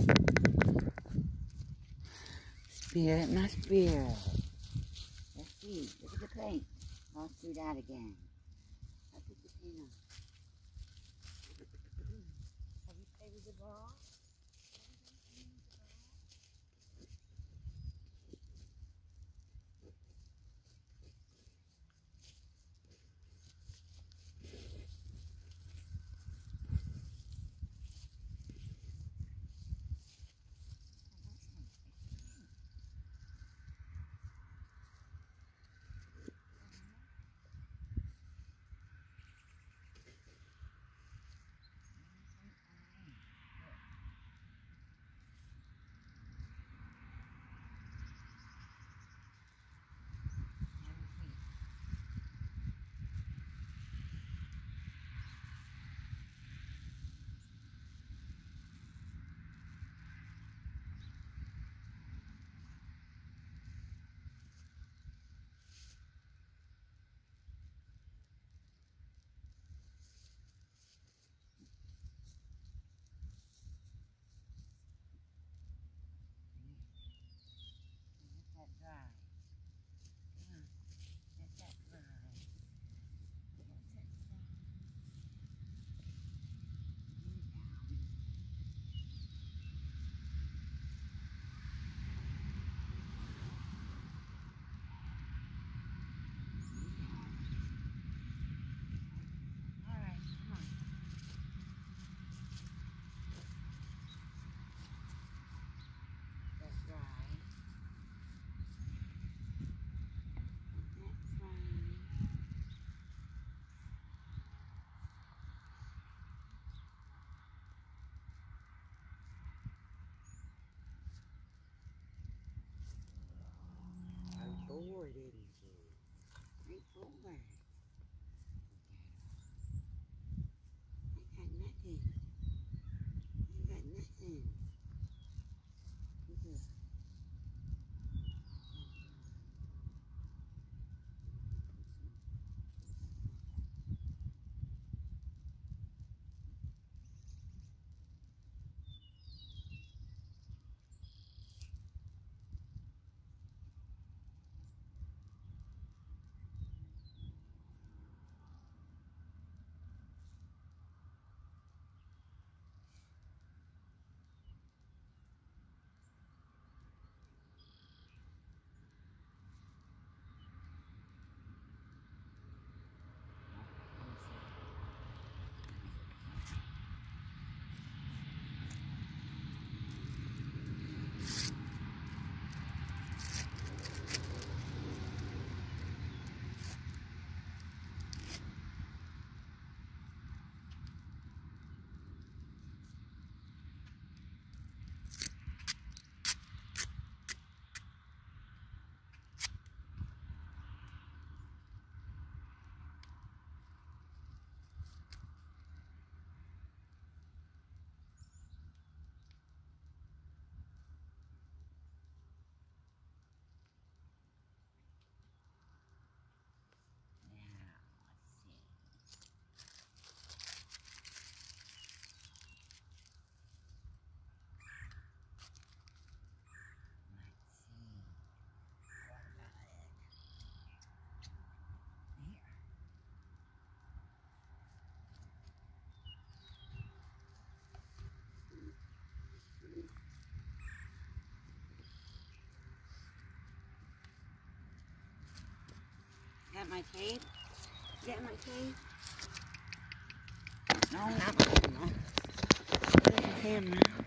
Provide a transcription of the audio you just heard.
Spirit, my spirit. Let's see. Look at the paint. I'll do that again. I'll put the paint on. Have you played with the ball? Bored, isn't you? Ain't bored. I got nothing. I got nothing. Got my tape? You got my tape? No, not my camera.